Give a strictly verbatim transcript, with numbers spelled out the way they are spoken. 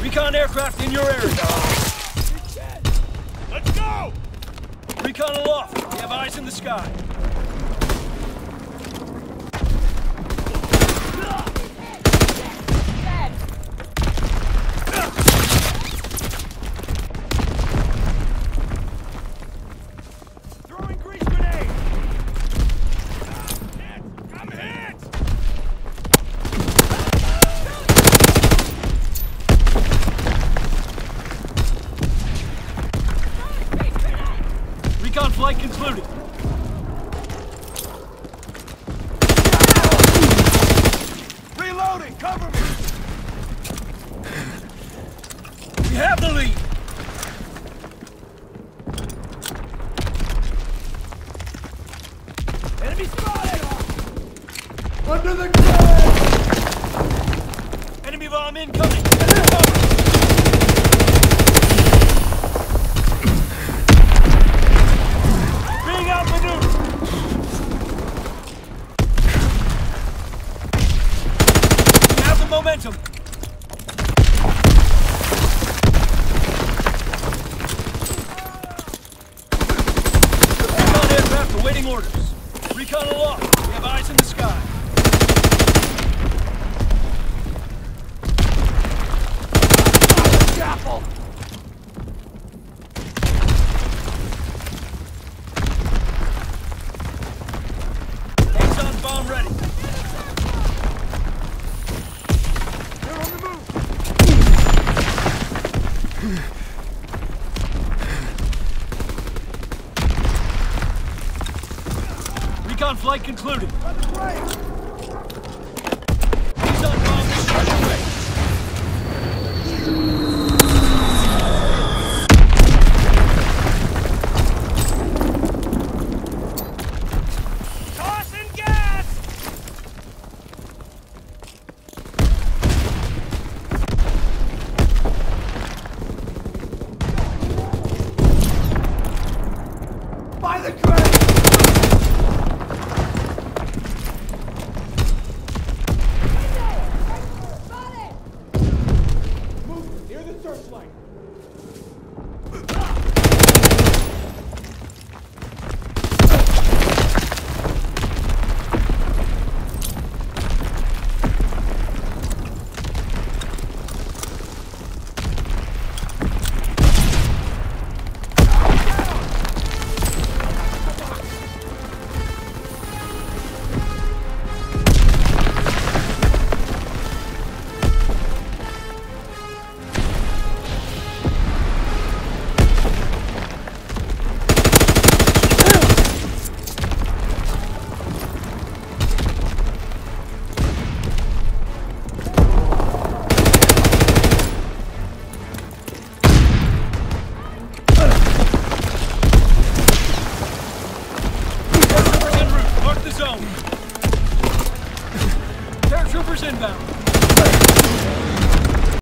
Recon aircraft in your area. Let's go! Recon aloft. We have eyes in the sky. Throwing grease grenade! Hit! I'm hit! Recon flight concluded. Reloading! Cover me! We have the lead. Enemy spotted! Under the ground! Enemy bomb incoming. Enemy cover. Being outmaneuvered. We have the momentum. Recon aircraft awaiting orders. Recon aloft. We have eyes in the sky. Chapel! Exxon bomb ready. They're on the move! Recon flight concluded. On the right! Exxon bomb discharge away. Tossing gas! By the crane! Move near the searchlight.